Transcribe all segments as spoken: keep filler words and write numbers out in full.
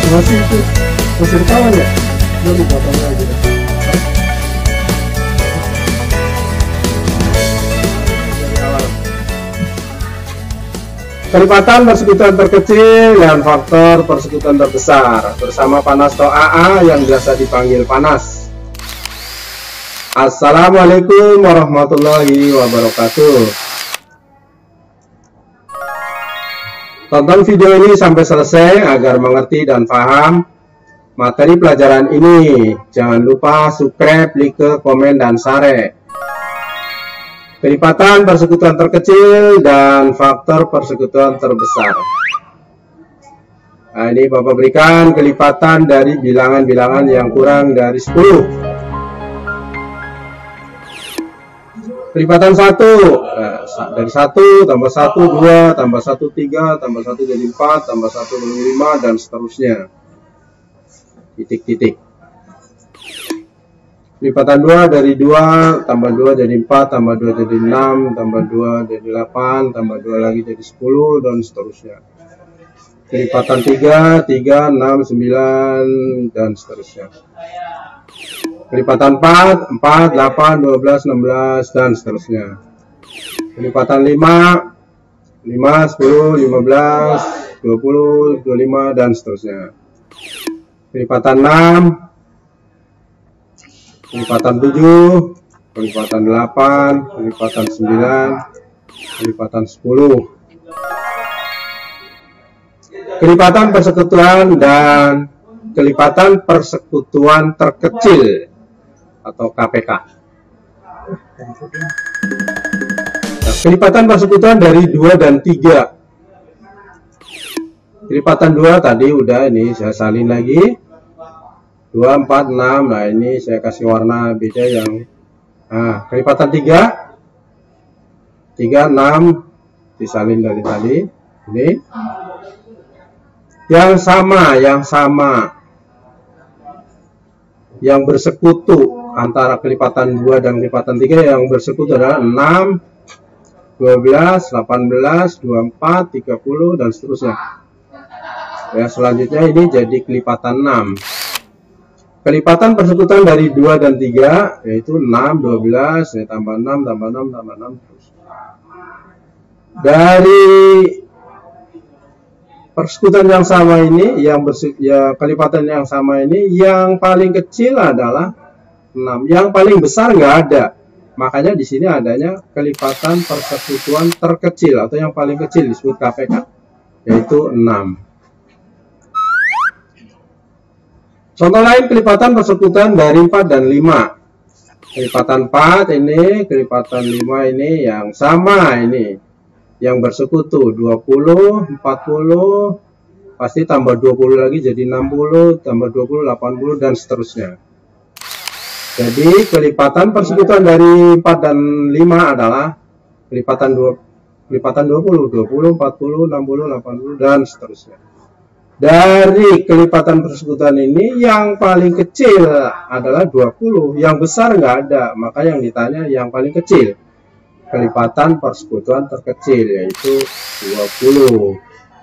masih itu masih kawan ya, udah dipotong lagi. Kelipatan persekutuan terkecil dan faktor persekutuan terbesar bersama panas atau A A yang biasa dipanggil panas. Assalamualaikum warahmatullahi wabarakatuh. Tonton video ini sampai selesai agar mengerti dan paham materi pelajaran ini. Jangan lupa subscribe, like, komen, dan share. Kelipatan persekutuan terkecil dan faktor persekutuan terbesar. Nah, ini Bapak berikan kelipatan dari bilangan-bilangan yang kurang dari sepuluh. Kelipatan satu, nah, dari satu tambah satu, dua, tambah satu, tiga, tambah satu jadi empat, tambah satu jadi lima, dan seterusnya. Titik-titik. Kelipatan dua dari dua, tambah dua jadi empat, tambah dua jadi enam, tambah dua jadi delapan, tambah dua lagi jadi sepuluh, dan seterusnya. Kelipatan tiga, tiga, enam, sembilan, dan seterusnya. Kelipatan empat, empat, delapan, dua belas, enam belas, dan seterusnya. Kelipatan lima, lima, sepuluh, lima belas, dua puluh, dua puluh lima, dan seterusnya. Kelipatan enam, kelipatan tujuh, kelipatan delapan, kelipatan sembilan, kelipatan sepuluh. Kelipatan persekutuan dan kelipatan persekutuan terkecil atau K P K. Nah, kelipatan persekutuan dari dua dan tiga. Kelipatan dua tadi udah, ini saya salin lagi. dua, empat, enam. Nah, ini saya kasih warna beda yang nah, kelipatan tiga, tiga, enam disalin dari tadi. Ini yang sama, yang sama yang bersekutu antara kelipatan dua dan kelipatan tiga, yang bersekutu adalah enam, dua belas, delapan belas, dua puluh empat, tiga puluh, dan seterusnya. Ya, selanjutnya ini jadi kelipatan enam. Kelipatan persekutuan dari dua dan tiga yaitu enam, dua belas, ya, tambah enam, tambah enam, tambah enam, terus. Dari persekutuan yang sama ini, yang ya, kelipatan yang sama ini, yang paling kecil adalah enam, yang paling besar nggak ada. Makanya di sini adanya kelipatan persekutuan terkecil atau yang paling kecil disebut K P K, yaitu enam. Contoh lain kelipatan persekutuan dari empat dan lima. Kelipatan empat ini, kelipatan lima ini yang sama ini. Yang bersekutu dua puluh, empat puluh, pasti tambah dua puluh lagi jadi enam puluh, tambah dua puluh, delapan puluh, dan seterusnya. Jadi kelipatan persekutuan dari empat dan lima adalah kelipatan dua, kelipatan dua puluh, dua puluh, empat puluh, enam puluh, delapan puluh, dan seterusnya. Dari kelipatan persekutuan ini yang paling kecil adalah dua puluh, yang besar nggak ada, maka yang ditanya yang paling kecil. Kelipatan persekutuan terkecil yaitu dua puluh.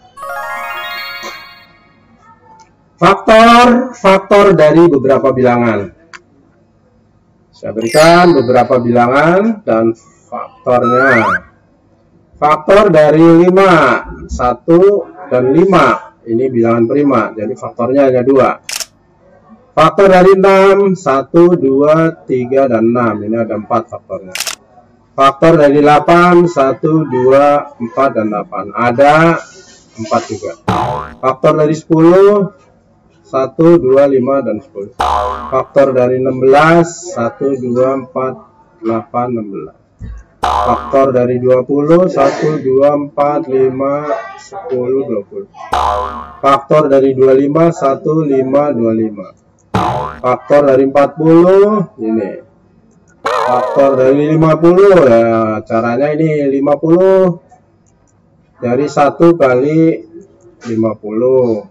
Faktor, faktor dari beberapa bilangan. Saya berikan beberapa bilangan dan faktornya. Faktor dari lima, satu dan lima. Ini bilangan prima, jadi faktornya hanya dua. Faktor dari enam, satu, dua, tiga, dan enam. Ini ada empat faktornya. Faktor dari delapan, satu, dua, empat, dan delapan. Ada empat juga. Faktor dari sepuluh, satu, dua, lima, dan sepuluh. Faktor dari enam belas, satu, dua, empat, delapan, enam belas. Faktor dari dua puluh, satu, dua, empat, lima, sepuluh, dua puluh. Faktor dari dua puluh lima, satu, lima, dua puluh lima. Faktor dari empat puluh, ini. Faktor dari lima puluh, ya caranya ini lima puluh dari satu kali lima puluh.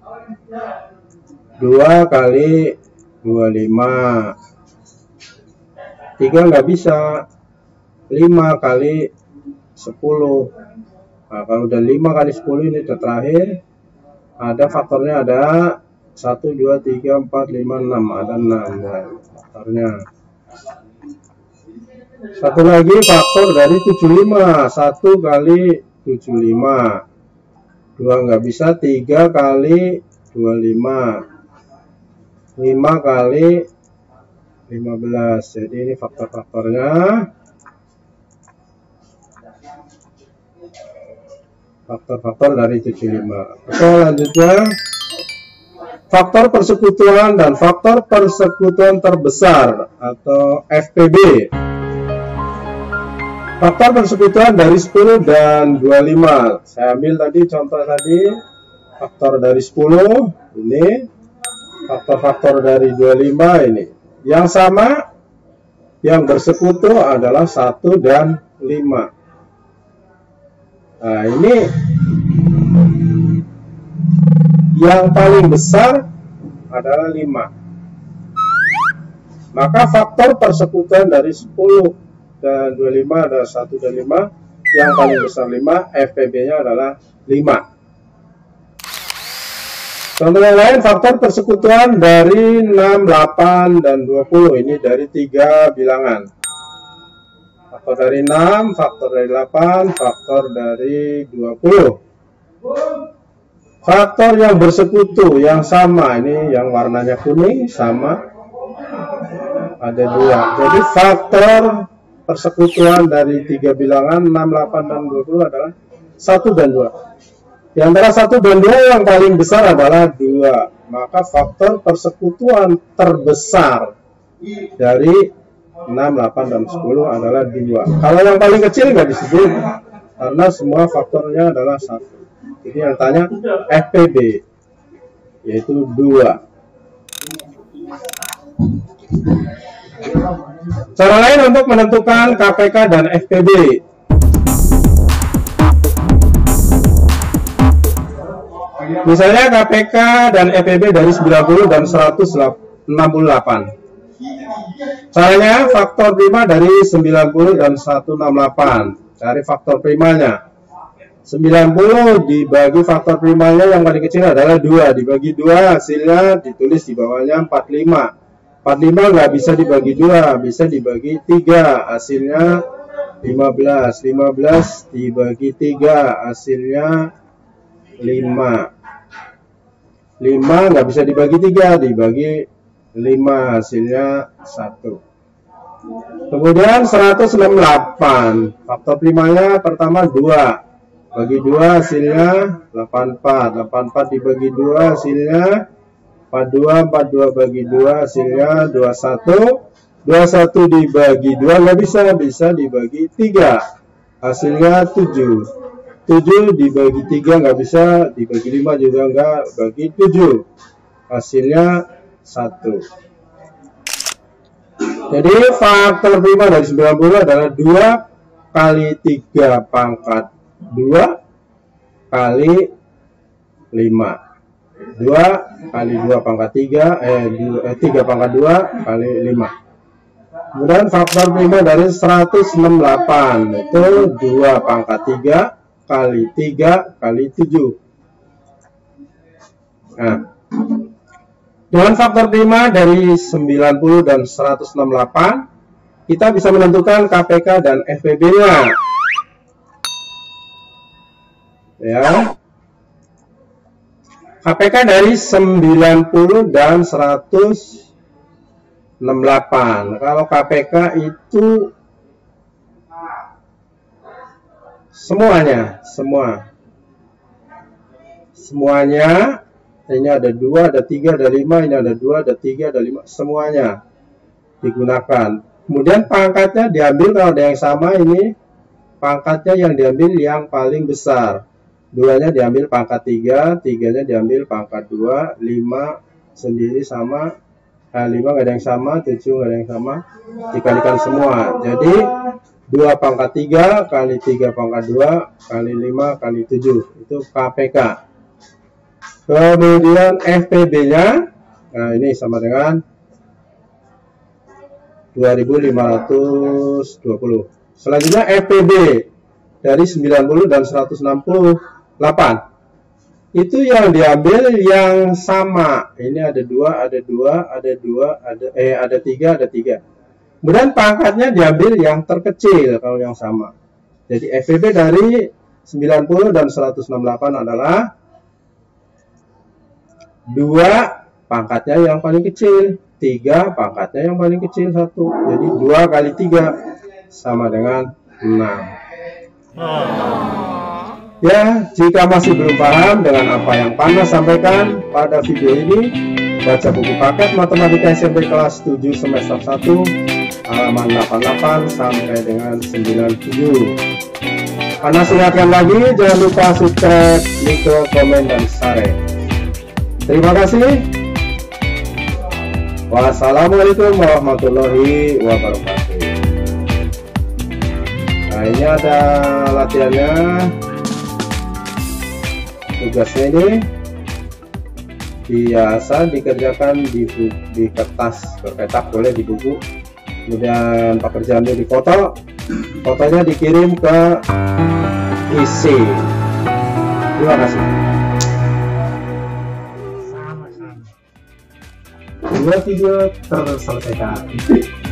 dua kali dua puluh lima. tiga nggak bisa. lima kali sepuluh. Nah, kalau udah lima kali sepuluh ini udah terakhir. ada faktornya, ada satu, dua, tiga, empat, lima, enam, ada enam ya, faktornya. Satu lagi faktor dari tujuh puluh lima, satu kali tujuh puluh lima, dua nggak bisa, tiga kali dua puluh lima, lima kali lima belas. Jadi ini faktor-faktornya. Faktor-faktor dari tujuh puluh lima. Oke, selanjutnya faktor persekutuan dan faktor persekutuan terbesar atau F P B. Faktor persekutuan dari sepuluh dan dua puluh lima. Saya ambil tadi contoh tadi faktor dari sepuluh ini, faktor-faktor dari dua puluh lima ini. Yang sama yang bersekutu adalah satu dan lima. Nah, ini yang paling besar adalah lima. Maka faktor persekutuan dari sepuluh dan dua puluh lima adalah satu dan lima. Yang paling besar lima, F P B-nya adalah lima. Contoh yang lain, faktor persekutuan dari enam, delapan, dan dua puluh. Ini dari tiga bilangan. Faktor dari enam, faktor dari delapan, faktor dari dua puluh. Faktor yang bersekutu, yang sama, ini yang warnanya kuning, sama, ada dua. Jadi faktor persekutuan dari tiga bilangan, enam, delapan, dan dua puluh adalah satu dan dua. Di antara satu dan dua yang paling besar adalah dua. Maka faktor persekutuan terbesar dari enam, delapan, dan sepuluh adalah dua. Kalau yang paling kecil nggak disebut karena semua faktornya adalah satu. Jadi yang tanya F P B, yaitu dua. Cara lain untuk menentukan K P K dan F P B. Misalnya K P K dan F P B dari sembilan puluh dan seratus enam puluh delapan. Caranya faktor prima dari sembilan puluh dan seratus enam puluh delapan. Cari faktor primanya. sembilan puluh dibagi faktor primanya yang paling kecil adalah dua. Dibagi dua hasilnya ditulis di bawahnya empat puluh lima. empat puluh lima nggak bisa dibagi dua, bisa dibagi tiga. Hasilnya lima belas. lima belas dibagi tiga hasilnya lima. lima nggak bisa dibagi tiga, dibagi lima hasilnya satu. Kemudian seratus enam puluh delapan, faktor primanya pertama dua, bagi dua hasilnya delapan puluh empat. delapan puluh empat dibagi dua hasilnya empat puluh dua. empat puluh dua bagi dua hasilnya dua puluh satu. dua puluh satu dibagi dua nggak bisa, bisa dibagi tiga hasilnya tujuh. tujuh dibagi tiga nggak bisa, dibagi lima juga nggak, bagi tujuh hasilnya satu. Jadi faktor prima dari sembilan puluh adalah dua kali tiga pangkat dua kali lima. dua kali dua pangkat tiga, eh, eh tiga pangkat dua kali lima. Kemudian faktor prima dari seratus enam puluh delapan itu dua pangkat tiga kali tiga kali tujuh. Nah, dengan faktor prima dari sembilan puluh dan seratus enam puluh delapan, kita bisa menentukan K P K dan F P B-nya. Ya. K P K dari sembilan puluh dan seratus enam puluh delapan. Kalau K P K itu semuanya, semua. Semuanya. Ini ada dua, ada tiga, ada lima, ini ada dua, ada tiga, ada lima, semuanya digunakan. Kemudian pangkatnya diambil, kalau ada yang sama ini pangkatnya yang diambil yang paling besar. Duanya diambil pangkat tiga, tiganya diambil pangkat dua, lima sendiri sama, nah, lima nggak ada yang sama, tujuh nggak ada yang sama, dikalikan semua. Jadi dua pangkat tiga kali tiga pangkat dua kali lima kali tujuh, itu K P K. Kemudian F P B-nya, nah ini sama dengan dua ribu lima ratus dua puluh. Selanjutnya F P B dari sembilan puluh dan seratus enam puluh delapan. itu yang diambil yang sama. Ini ada dua, ada dua, ada dua, ada eh ada tiga, ada tiga. Kemudian pangkatnya diambil yang terkecil kalau yang sama. Jadi F V B dari sembilan puluh dan seratus enam puluh delapan adalah dua pangkatnya yang paling kecil, tiga pangkatnya yang paling kecil satu. Jadi dua kali tiga sama dengan enam. Ya, jika masih belum paham dengan apa yang Panas sampaikan pada video ini, baca buku paket Matematika S M P kelas tujuh semester satu halaman delapan puluh delapan sampai dengan sembilan puluh tujuh. Panas ingatkan lagi, jangan lupa subscribe, like, komen, dan share. Terima kasih. Wassalamualaikum warahmatullahi wabarakatuh. Nah, ini ada latihannya. Tugasnya ini biasa dikerjakan di, di kertas bercetak, boleh di buku. Kemudian pekerjaannya difoto, fotonya dikirim ke I C. Terima kasih. Dua video terselesaikan.